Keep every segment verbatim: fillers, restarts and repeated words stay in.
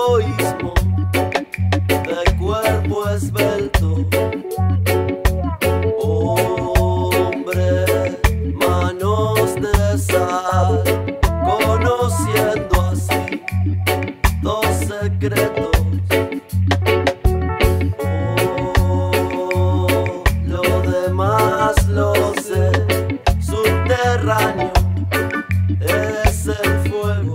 egoísmo de cuerpo esbelto. Hombre, manos de sal, conociendo así dos secretos. Oh, lo demás lo sé, subterráneo es el fuego.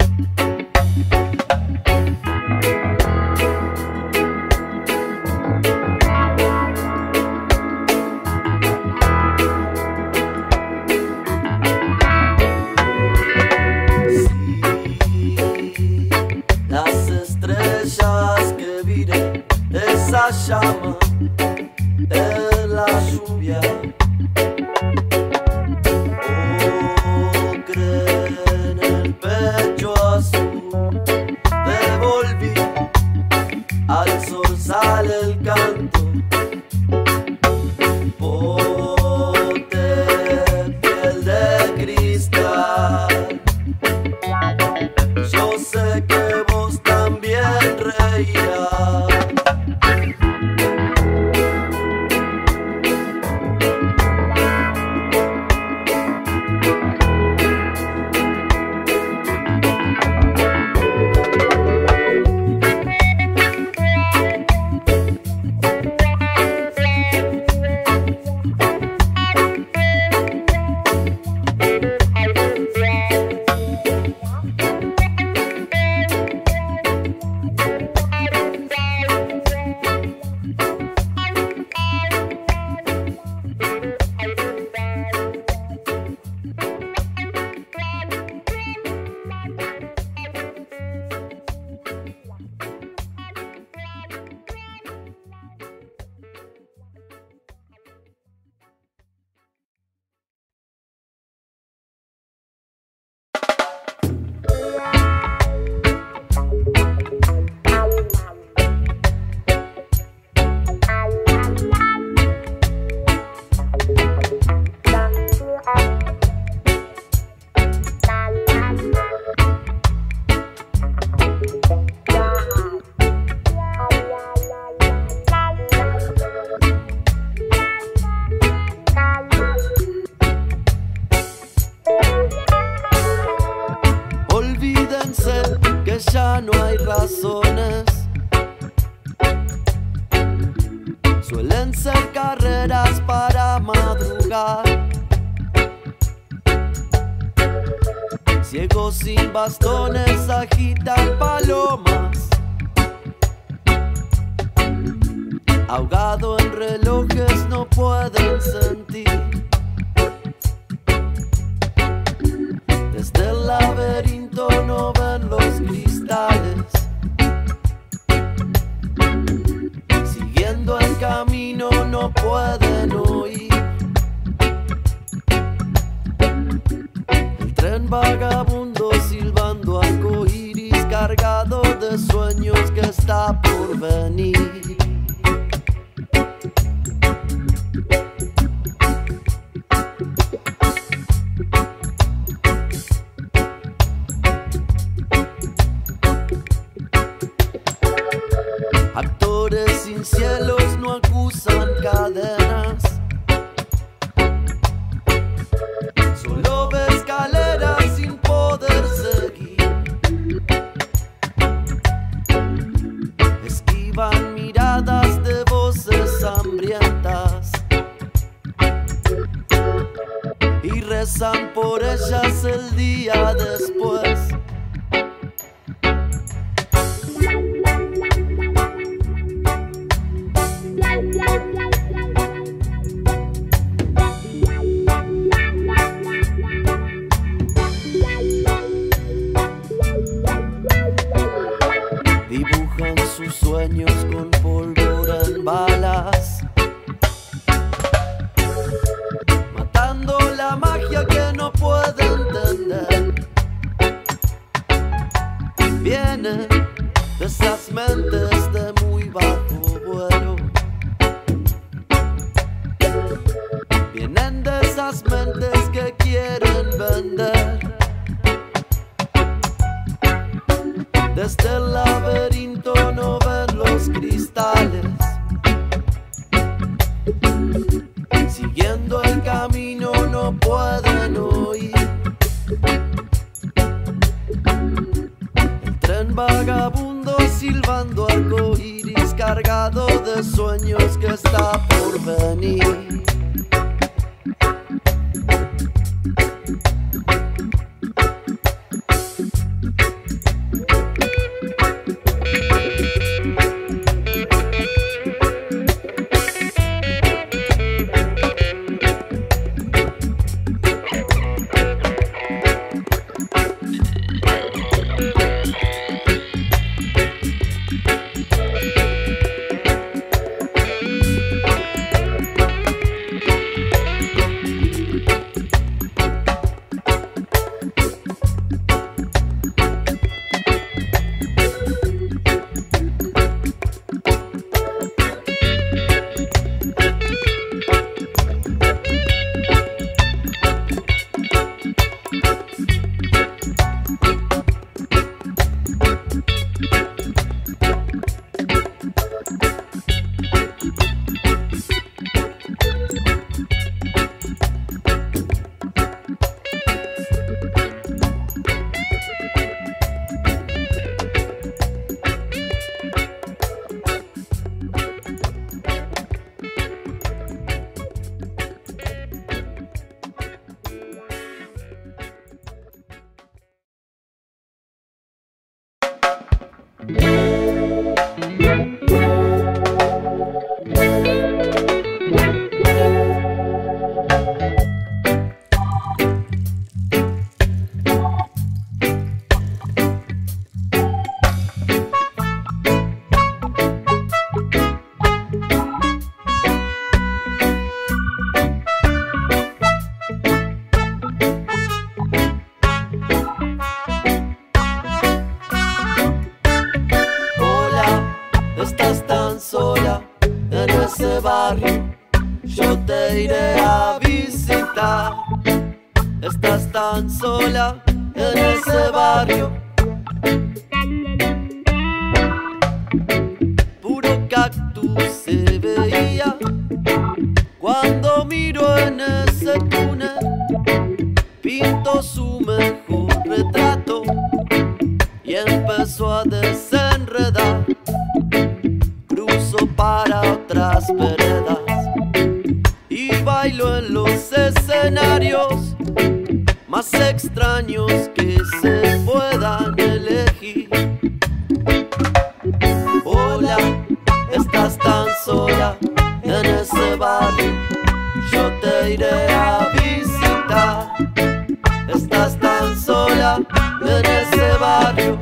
Esa llama en la lluvia. Ocre en el pecho azul. Devolví al zorzal el canto. Ponte piel de cristal. Yo sé que vos también reirás. Que ya no hay razones, suelen ser carreras para madrugar. Ciegos sin bastones agitan palomas, ahogado en relojes no pueden sentir. Desde el laberinto no ven los cristales, siguiendo el camino no pueden oír. El tren vagabundo silbando arcoíris, cargado de sueños que está por venir. Actores sin cielos no acusan cadenas, solo ve escaleras sin poder seguir. Esquivan miradas de voces hambrientas y rezan por ellas el día después. Dibujan sus sueños con pólvora en balas, matando la magia que no puede entender. Viene de esas mentes de muy bajo vuelo, vienen de esas mentes que quieren vender, de Desde el laberinto no ven los cristales. Siguiendo el camino no pueden oír. El tren vagabundo silbando arcoíris, cargado de sueños que está por venir. Yo te iré a visitar. Estás tan sola en ese barrio. Puro cactus se veía cuando miro en ese túnel. Pinto su mejor retrato y empezó a desenredar. Cruzo para otras veredas y bailo en los escenarios más extraños que se puedan elegir. Hola, estás tan sola en ese barrio. Yo te iré a visitar. Estás tan sola en ese barrio.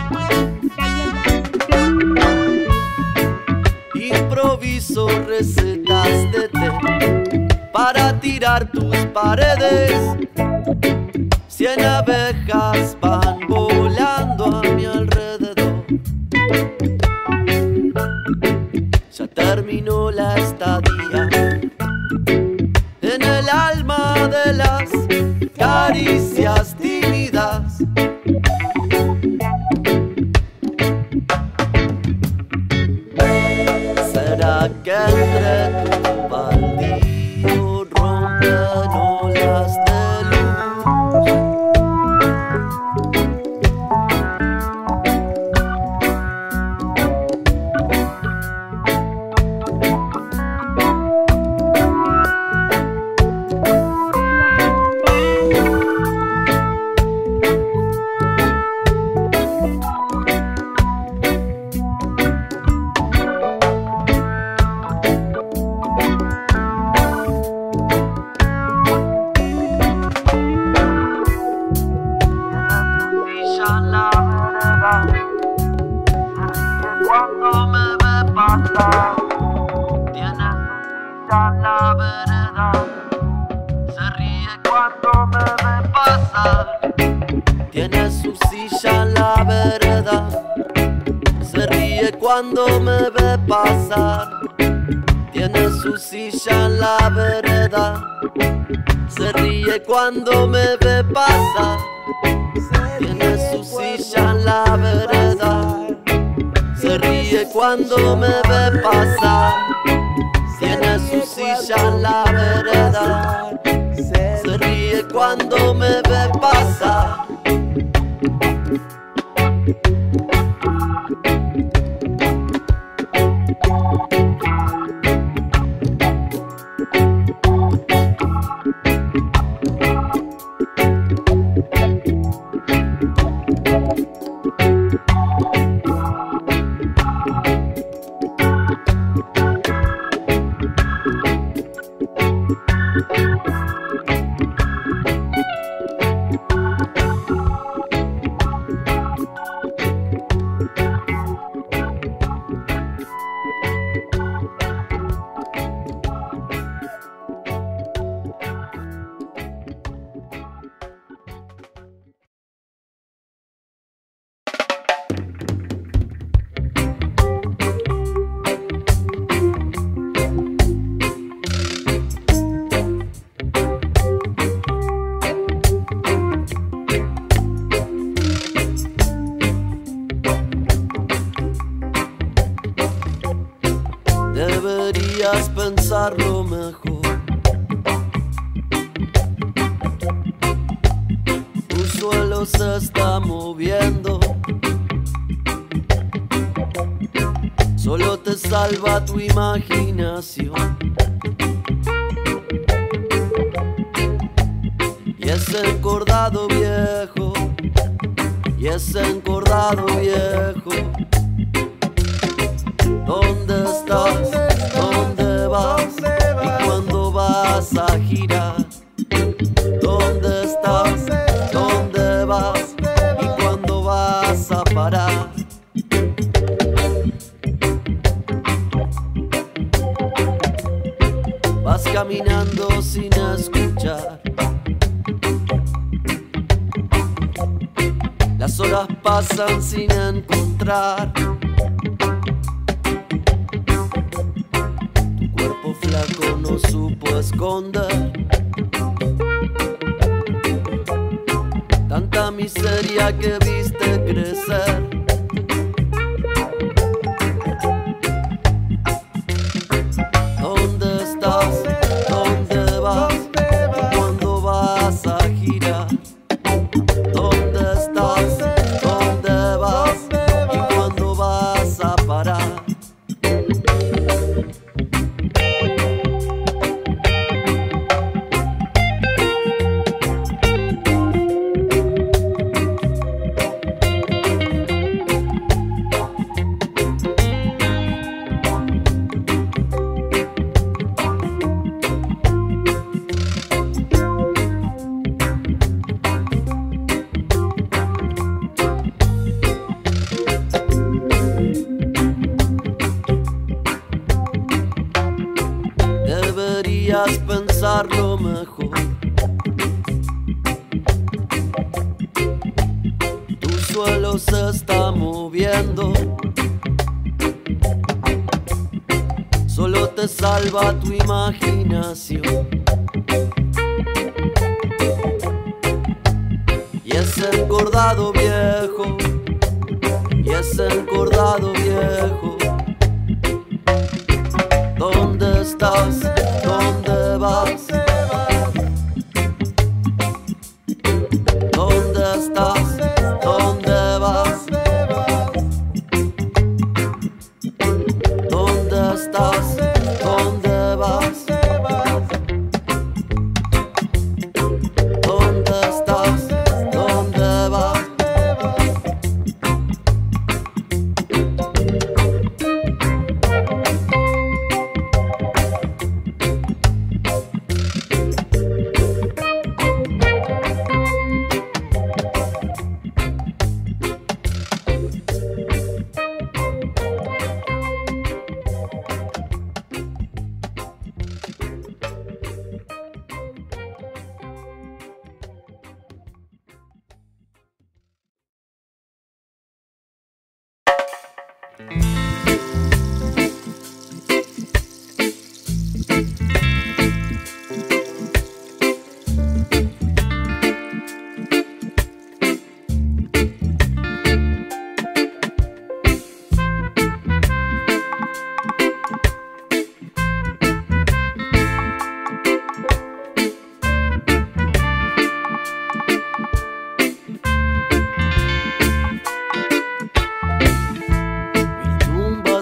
Improviso recetas de té para tirar tus paredes. Cien abejas van volando a mi alrededor. Ya terminó la estadía en el alma de las caricias tímidas. ¿Será que entre tu baldío rompen olas de luz? Cuando me ve pasar, tiene la vereda. Se ríe cuando me ve pasar. Tiene su silla en la vereda. Se ríe cuando me ve pasar. Tiene su silla en la vereda. Se ríe cuando me ve pasar. Tiene su silla en la vereda. Se ríe cuando me ve pasar. Tiene su silla en la vereda. Se ríe cuando me ve pasar. Deberías pensarlo mejor. Tu suelo se está moviendo. Solo te salva tu imaginación. Y ese encordado viejo, y ese encordado viejo. ¿Dónde estás? ¿Dónde vas? ¿Y cuándo vas a girar? ¿Dónde estás? ¿Dónde vas? ¿Y cuándo vas a parar? Vas caminando sin escuchar. Las horas pasan sin encontrar. Flaco no supo esconder tanta miseria que viste crecer. ¿Dónde estás? ¿Dónde vas? ¿Y cuándo vas a girar? ¿Dónde estás? ¿Dónde vas? ¿Y cuándo vas a parar? Deberías pensarlo mejor. Tu suelo se está moviendo. Solo te salva tu imaginación. Y ese encordado viejo, y ese encordado viejo. ¿Dónde estás? ¿Dónde vas? ¿Dónde estás? ¿Dónde vas? ¿Dónde estás? ¿Dónde vas? ¿Dónde estás? ¿Dónde vas?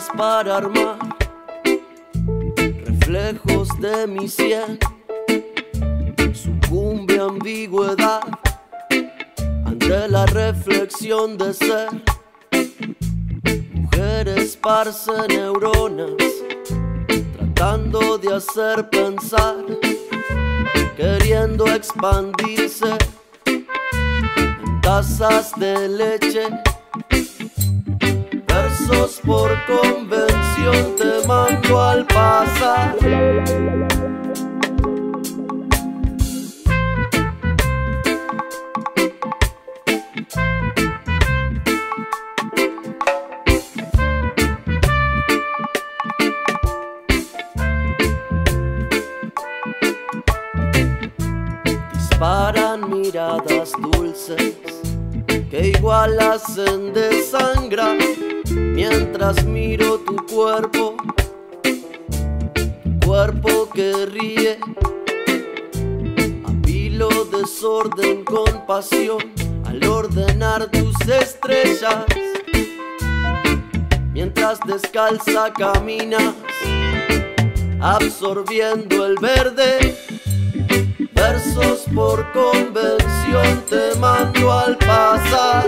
para armar reflejos de mi sien. Sucumbe a ambigüedad ante la reflexión de ser. Mujer esparce neuronas tratando de hacer pensar, queriendo expandirse en tazas de leche. Versos por convención te mando al pasar. Disparan miradas dulces que igual hacen desangrar, mientras miro tu cuerpo, tu cuerpo que ríe. Apilo desorden con pasión al ordenar tus estrellas, mientras descalza caminas, absorbiendo el verde. Versos por convención te mando al pasar.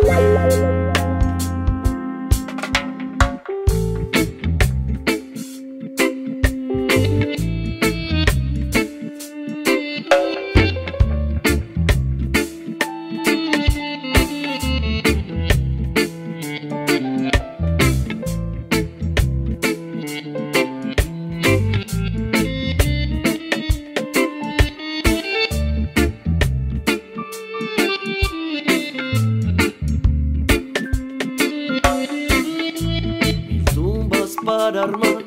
Para armar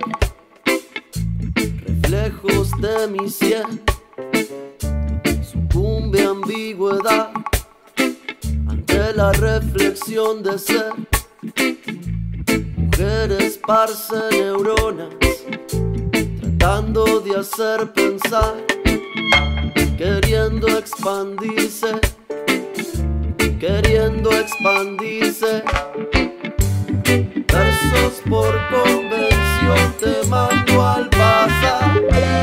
reflejos de mi sien. Sucumbe a ambigüedad ante la reflexión de ser. Mujer esparce neuronas tratando de hacer pensar, queriendo expandirse, queriendo expandirse. Versos por convención te mando al pasar.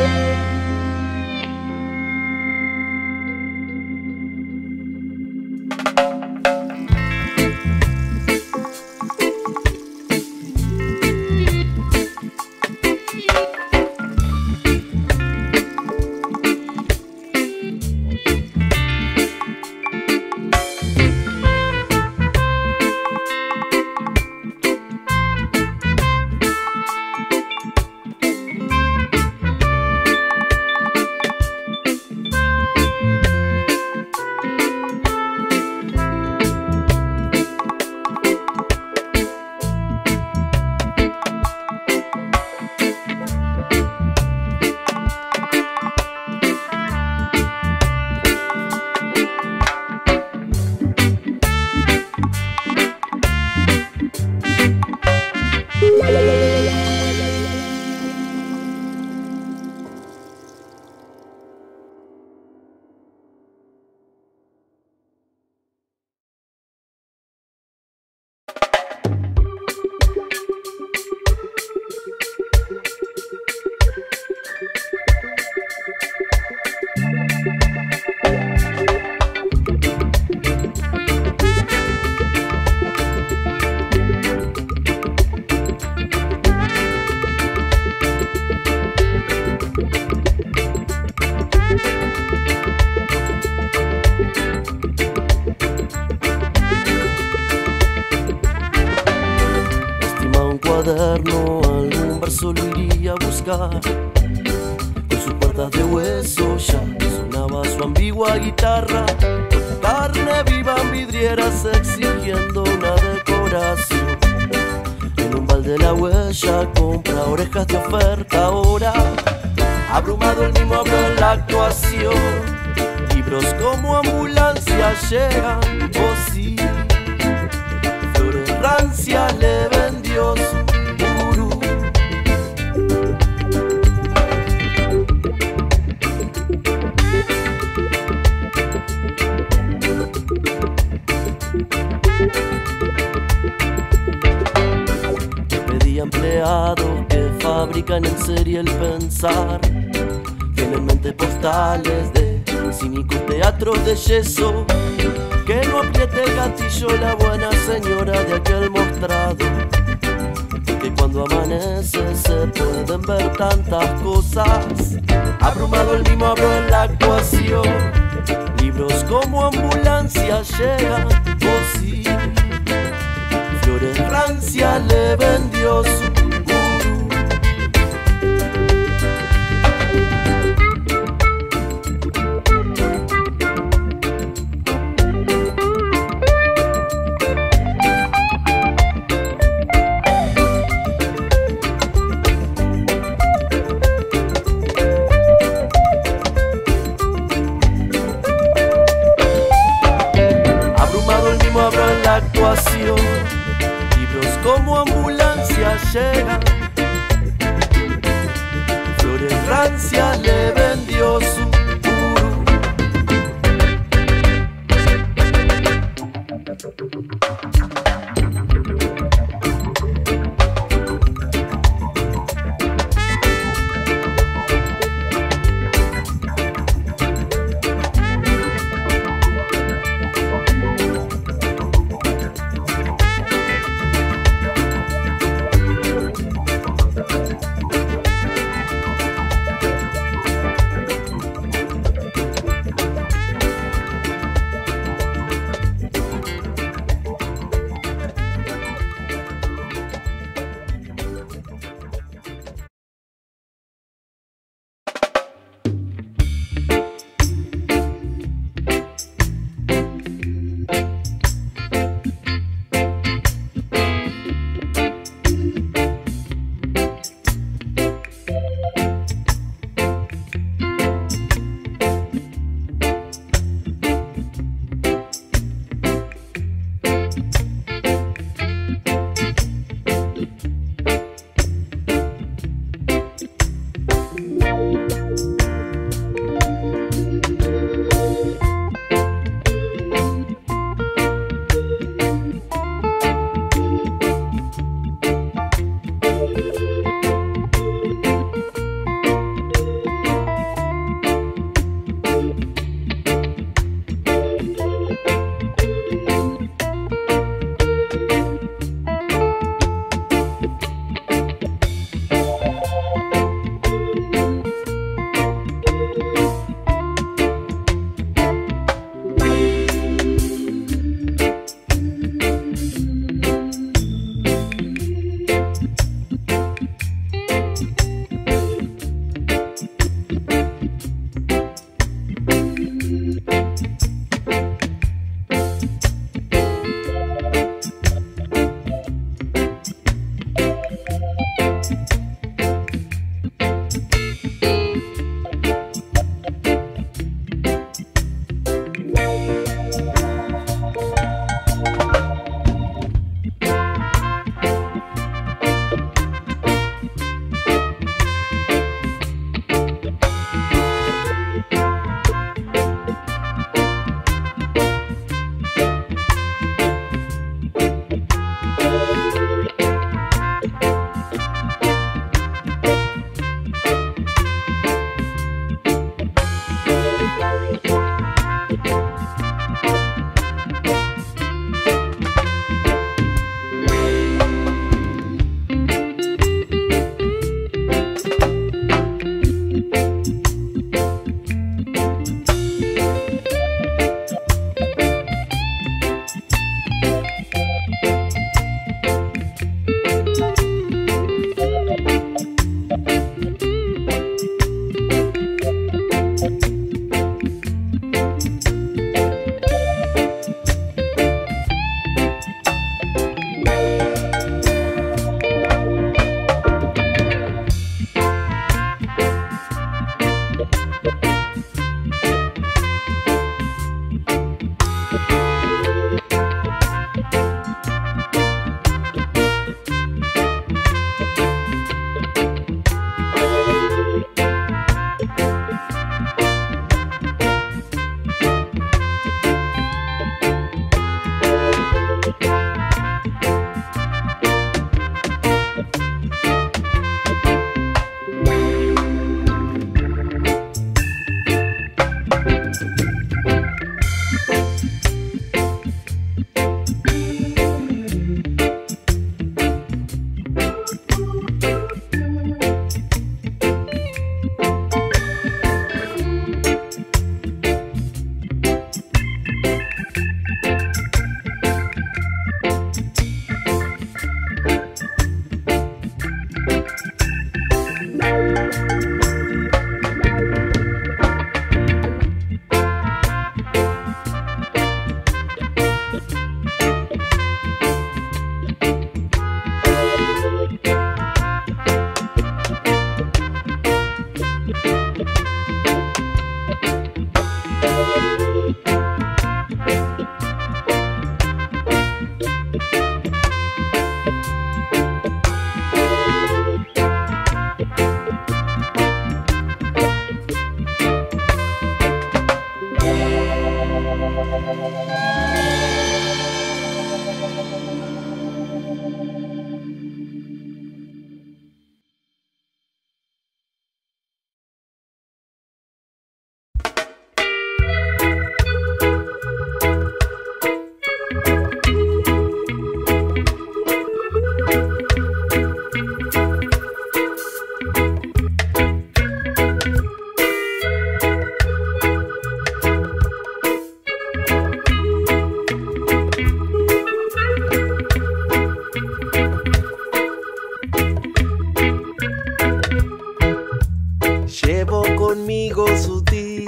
Algún verso lo iría a buscar. Con sus puertas de hueso ya sonaba su ambigua guitarra. Carne viva en vidrieras exigiendo una decoración. En un balde la huella compra orejas de oferta ahora. Abrumado el mismo abro en la actuación. Libros como ambulancia llegan, oh sí. Flores rancias le vendió su gurú. empleados que fabrican en serie el pensar. Tienen mentes postales de cínicos teatros de yeso. Que no apriete el gatillo la buena señora de aquel mostrado. Que cuando amanece se pueden ver tantas cosas. Abrumado el mismo abro en la actuación. Libros como ambulancia llegan, oh sí. Flores Francia le vendió su actuación. Libros como ambulancia llegan. Flores Francia le vendió su gurú. Conmigo sutil,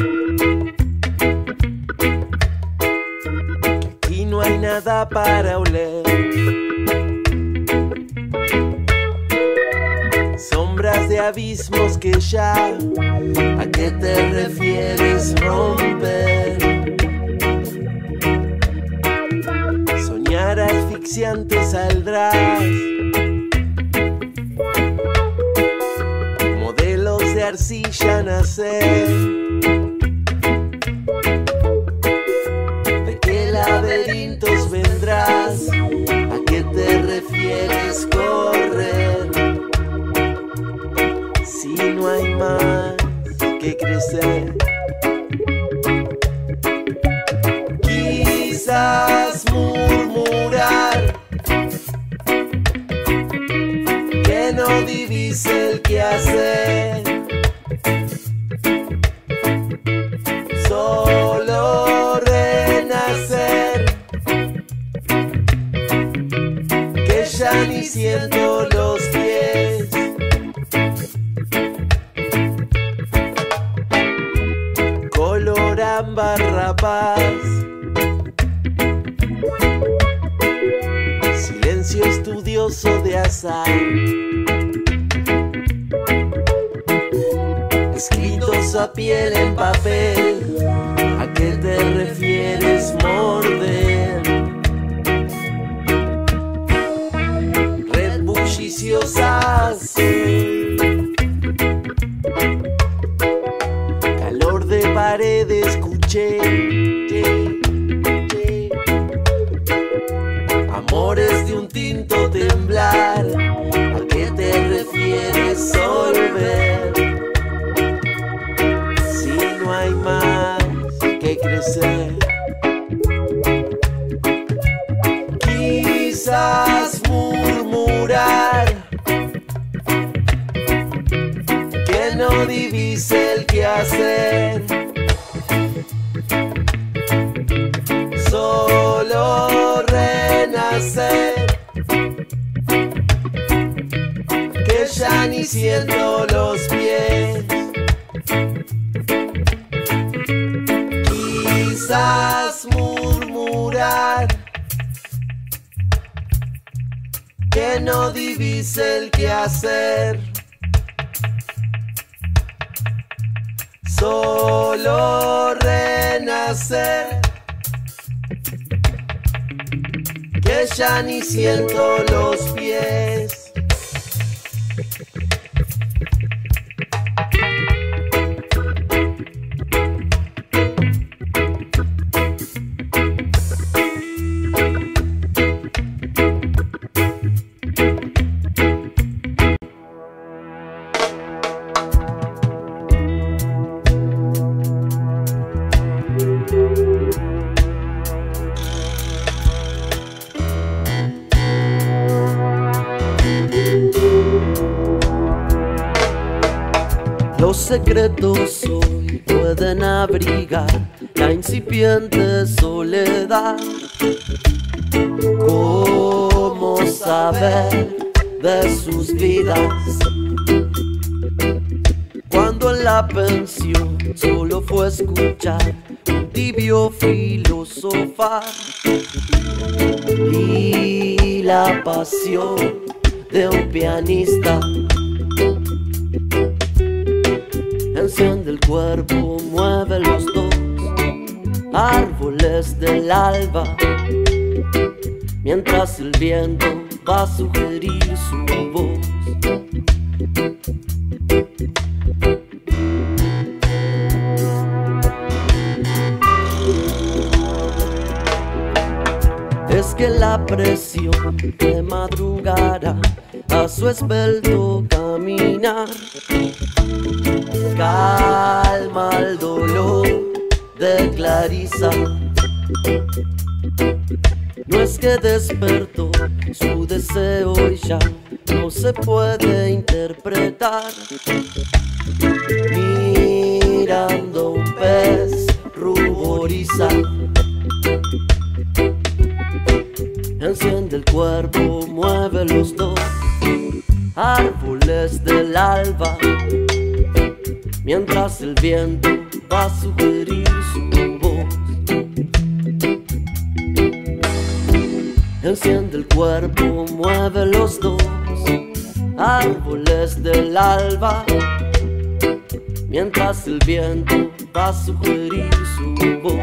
aquí no hay nada para oler. Sombras de abismos que ya, ¿a qué te refieres romper? Soñar asfixiante saldrás, de arcilla nacer. ¿De qué laberintos vendrás? ¿A qué te refieres correr? Si no hay más que crecer. Quizás murmurar que no divise el que hacer. Solo renacer, que ya ni siento los pies. Color ámbar rapaz, silencio estudioso de azar. Escritos a piel en papel, ¿a qué te refieres morder? Red bulliciosas, calor de pared escuché, amores de un tinto temblar, ¿a qué te refieres solver? No hay más que crecer. Quizás murmurar que no divise el que hacer. Solo renacer, que ya ni siento los pies. Quizás murmurar que no divise el que hacer. Solo renacer, que ya ni siento los pies. Los secretos hoy pueden abrigar la incipiente soledad. ¿Cómo saber de sus vidas cuando en la pensión solo fue escuchar un tibio filosofar y la pasión de un pianista. Enciende el cuerpo, mueve los dos árboles del alba, mientras el viento va a sugerir su voz. Es que la presión de madrugada a su esbelto caminar calma el dolor de Clarisa. No es que despertó su deseo y ya no se puede interpretar. Mirando un pez ruboriza, enciende el cuerpo, mueve los dos árboles del alba, mientras el viento va a sugerir su voz. Enciende el cuerpo, mueve los dos árboles del alba, mientras el viento va a sugerir su voz.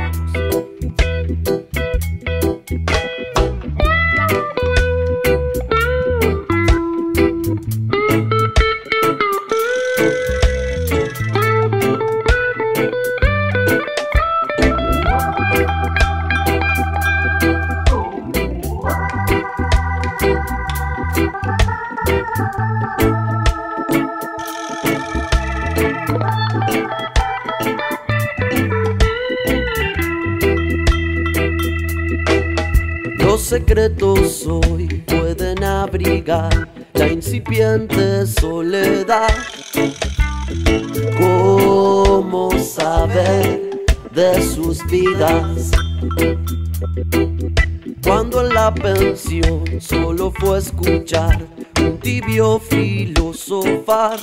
Los secretos hoy pueden abrigar la incipiente soledad. ¿Cómo saber de sus vidas cuando en la pensión solo fue escuchar un tibio filosofar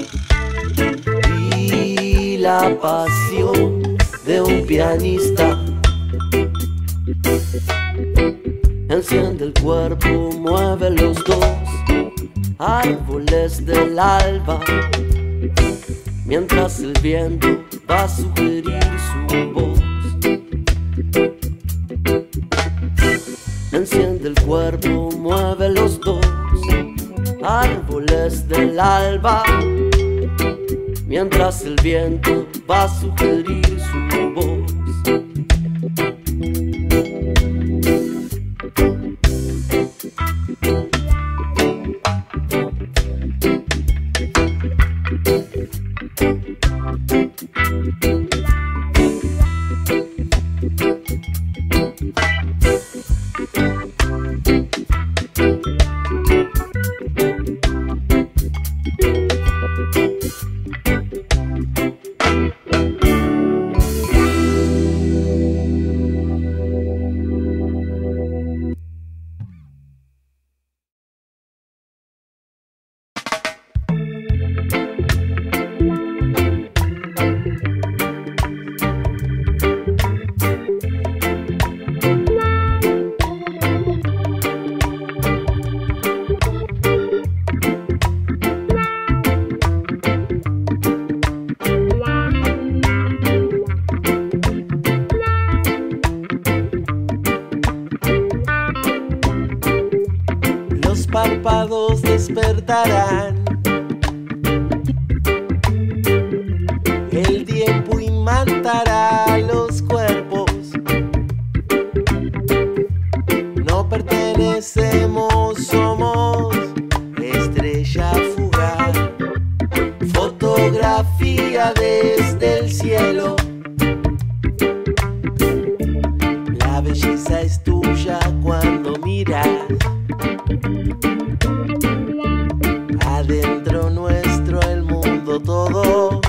y la pasión de un pianista? Enciende el cuerpo, mueve los dos árboles del alba, mientras el viento va a sugerir su voz. Enciende el cuerpo, mueve los dos árboles del alba, mientras el viento va a sugerir su voz. Párpados despertarán, el tiempo imantará los cuerpos. No pertenecemos, somos estrella fugaz, fotografía desde el cielo. La belleza es tuya cuando miras. Adentro nuestro el mundo todo.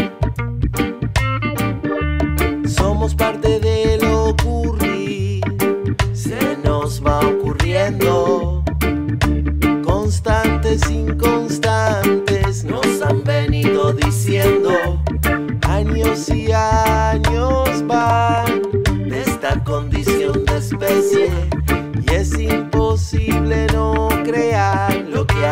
Somos parte de lo ocurrir. Se nos va ocurriendo. Constantes, inconstantes nos han venido diciendo. Años y años van de esta condición de especie. Y es imposible no crear lo que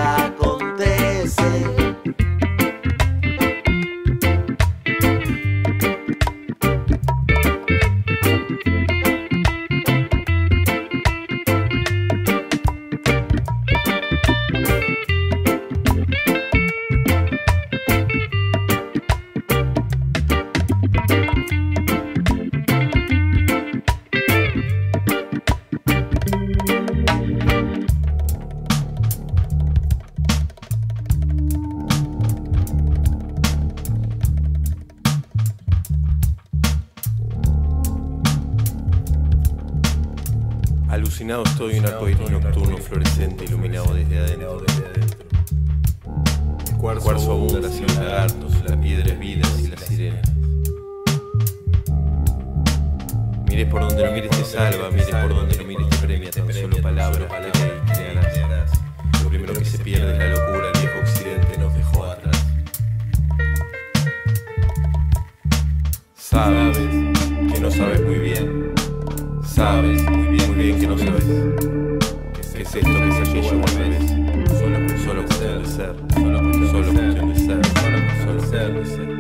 Alucinado estoy en un arcoíris nocturno fluorescente iluminado desde adentro. El cuarzo abunda, las lagartos, la piedra es vida y las sirenas. Mires por donde lo mires te salva, mires por donde lo mires te premia, tan solo palabras que crearás. Lo primero que se pierde es la locura, el viejo occidente nos dejó atrás. Sabes que no sabes muy bien, sabes muy bien, muy bien que no sabes qué es esto, que es aquello al revés. Solo, solo cuestión de ser, solo, solo cuestión de ser, solo, solo cuestión de ser.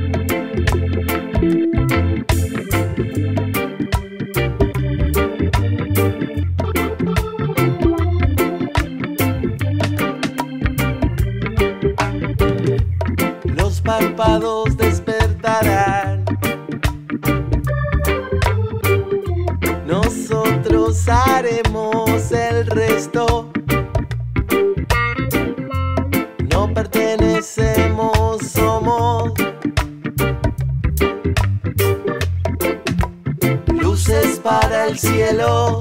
Los párpados despertarán. Nosotros haremos el resto. No pertenecemos, somos luces para el cielo.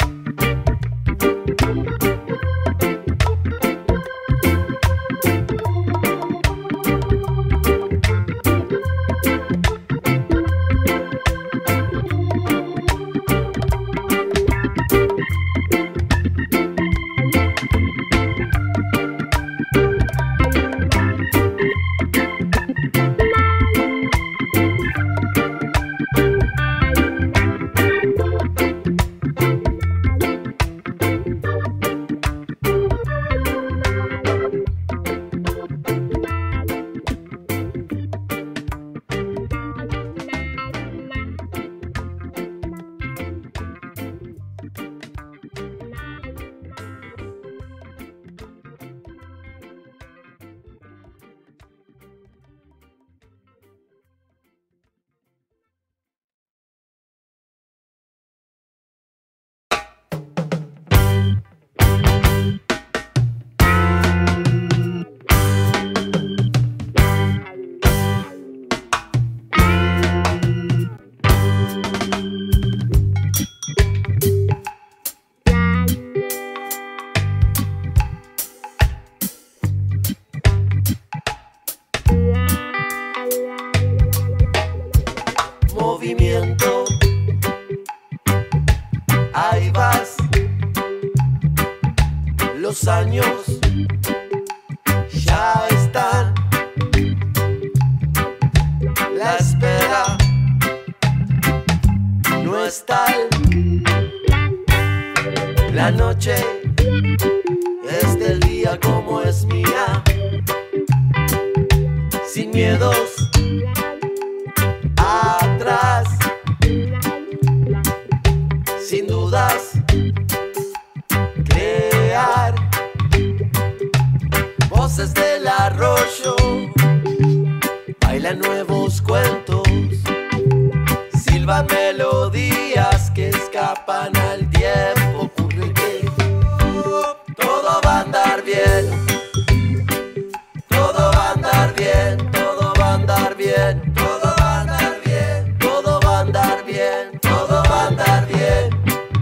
Movimiento, ahí vas. Los años ya están. La espera no es tal. La noche es del día como es mía. Sin miedos atrás, sin dudas, crear voces del arroyo, bailan nuevos cuentos, silban melodías que escapan al tiempo. Ocurre que todo va a andar bien, todo va a andar bien, todo va a andar bien, todo va a andar bien, todo va a andar bien, todo va a andar bien.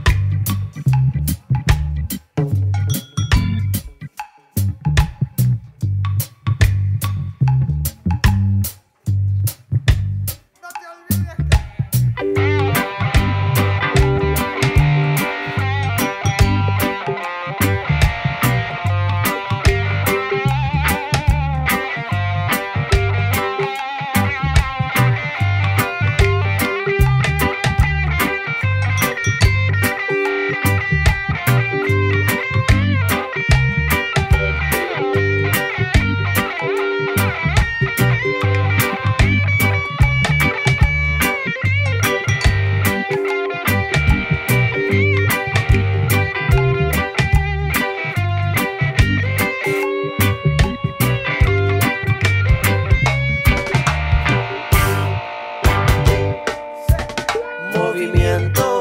Movimiento,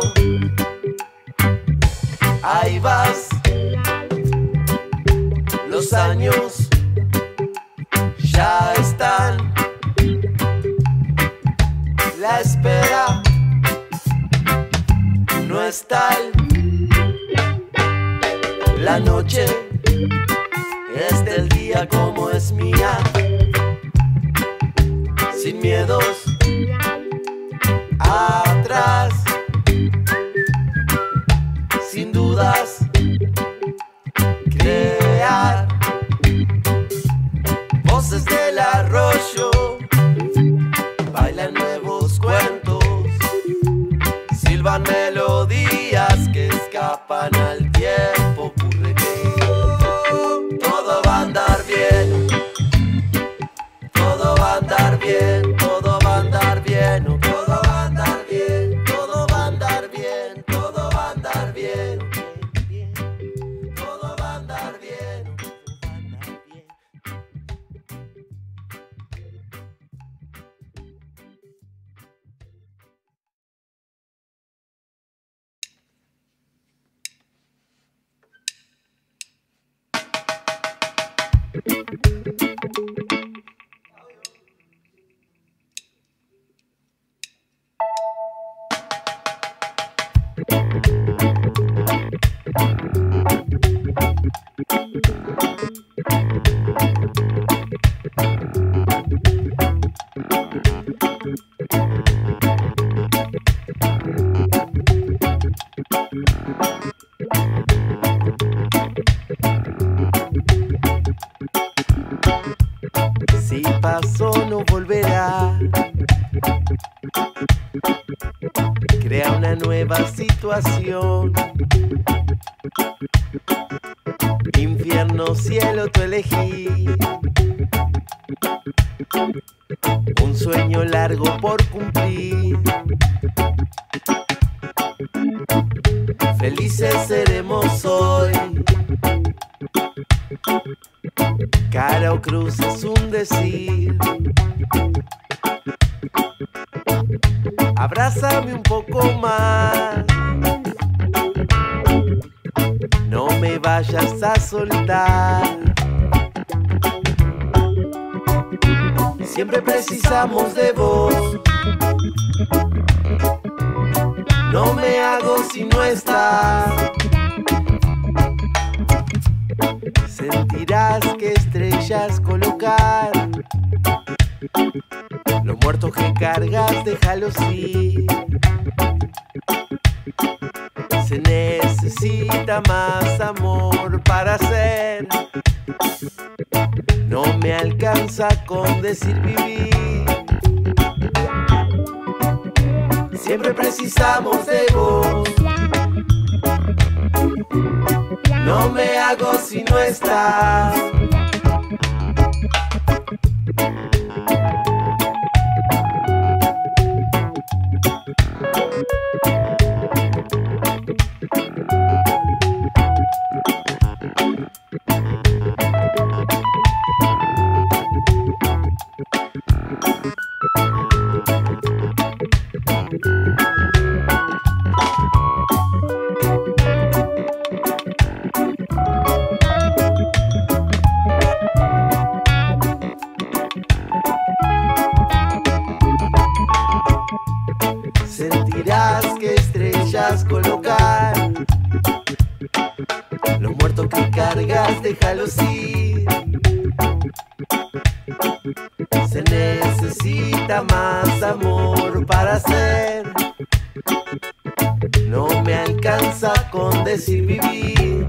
ahí vas. Los años ya están. La espera no es tal. La noche es del día como es mía, sin miedos atrás, sin dudas crear voces del arroyo, bailan nuevos cuentos, silban melodías que escapan al tiempo. Ocurre que todo va a andar bien, todo va a andar bien, todo va a andar bien, oh, todo va a andar bien, todo va a andar bien, todo va a andar bien, todo va a andar bien, todo va a andar bien. Si pasó no volverá, crea una nueva situación, infierno, cielo, tú elegí, un sueño largo por cumplir, felices seremos hoy. Cara o cruz es un decir. Abrázame un poco más, no me vayas a soltar. Siempre precisamos de vos, no me hago si no estás. Sentirás que estrellas colocar, los muertos que cargas déjalos ir. Se necesita más amor para ser, no me alcanza con decir vivir. Siempre precisamos de vos, no me hago si no estás. Sentirás que estrellas colocar, los muertos que cargas déjalos ir. Se necesita más amor para ser, no me alcanza con decir vivir.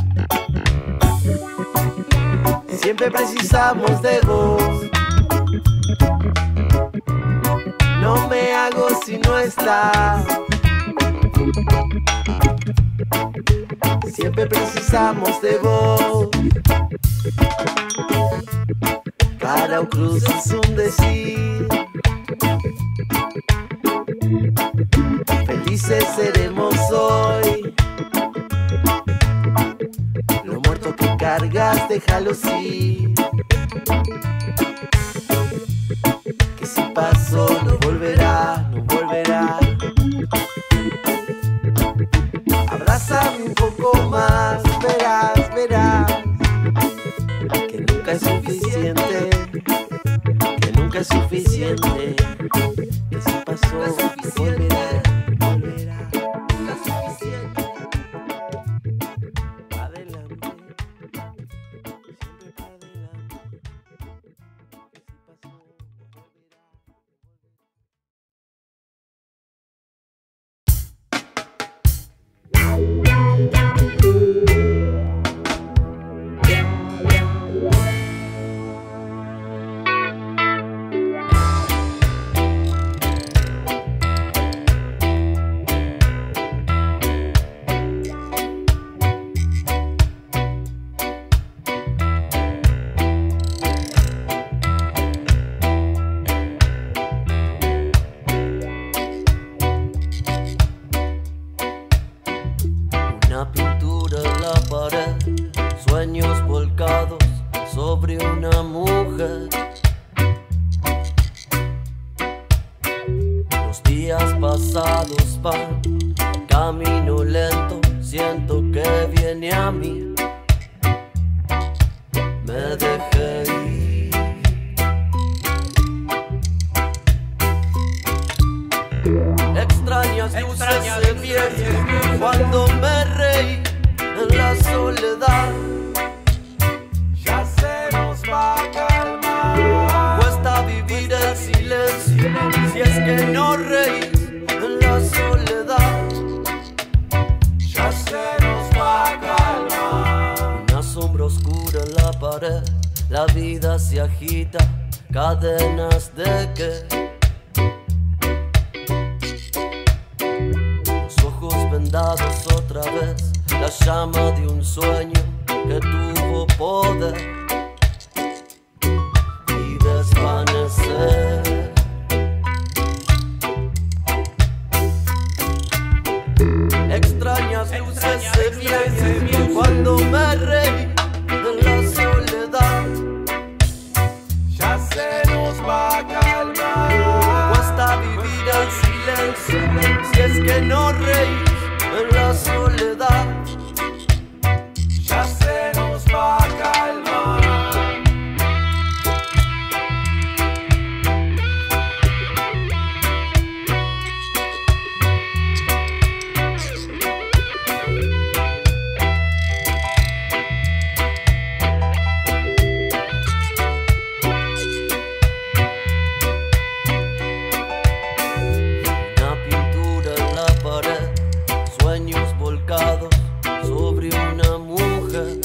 Siempre precisamos de vos, no me hago si no estás. Siempre precisamos de vos, cara o cruz es un decir. Felices seremos hoy, los muertos que cargas déjalos ir. Que si pasó no volverá, no volverá. Abrázame un poco más, verás, verás que nunca es suficiente, que nunca es suficiente. Que si pasó no volverá, volverá. Nunca es suficiente. Adelante. sobre una mujer. Los días pasados van, camino lento, siento que viene a mí. Me dejé ir. Extrañas luces se vieron cuando me reí en la soledad. Ya se nos va a calmar. Cuesta vivir el silencio si es que no reís en la soledad. Ya se nos va a calmar. Una sombra oscura en la pared, la vida se agita, cadenas de que los ojos vendados otra vez, la llama de un sueño que tuvo poder y desvanecer. Extrañas luces se vieron cuando me reí en la soledad. Ya se nos va a calmar. Cuesta vivir el silencio si es que no reís en la soledad. Ya se nos va a calmar. Una pintura en la pared, sueños volcados sobre una mujer.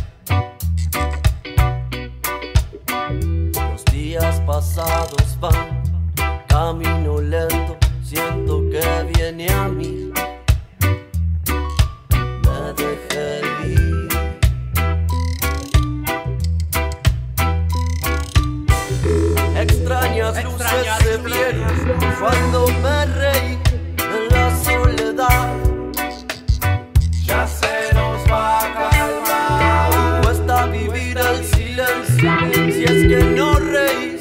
Los días pasados van, camino lento, siento que viene a mí. Me dejé ir. Extrañas luces se vieron cuando me reí en la soledad. Ya se nos va a calmar. Cuesta vivir el silencio si es que no reí